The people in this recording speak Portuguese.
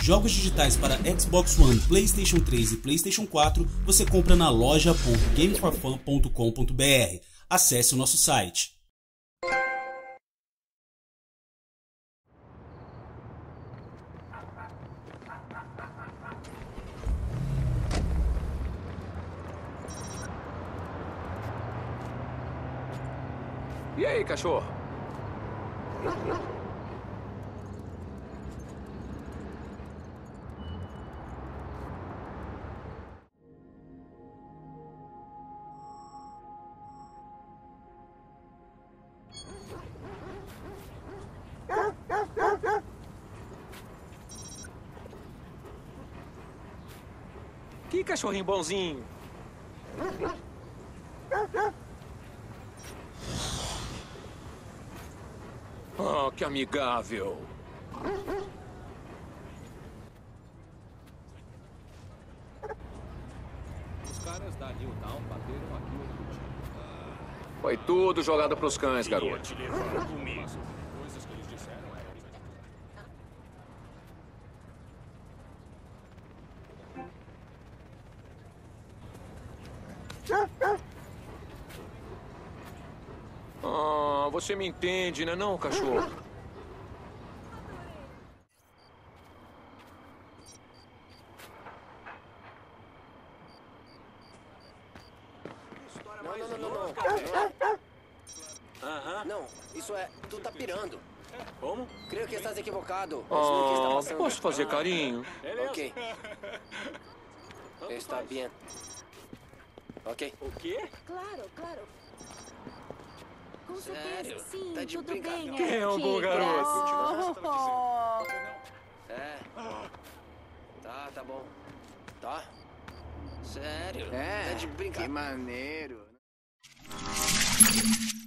Jogos digitais para Xbox One, PlayStation 3 e PlayStation 4 você compra na loja.gameforfun.com.br. Acesse o nosso site. E aí, cachorro? Que cachorrinho bonzinho. Oh, que amigável. Os caras da Newtown bateram aqui outro dia. Foi tudo jogado pros cães, garoto. Coisas que eles disseram eram... Ah, você me entende, né não, cachorro? Não. Não, isso é... Tu tá pirando. Como? Creio que estás equivocado. Isso não que está Ah, passando. posso fazer carinho? Ok. Está bem. Ok. O quê? Claro. Com Sério? certeza, sim, Tá de tudo brincadeira. bem. Quem é o bom garoto? É. Tá bom. Tá? Sério? É, Tá de brincadeira. que maneiro.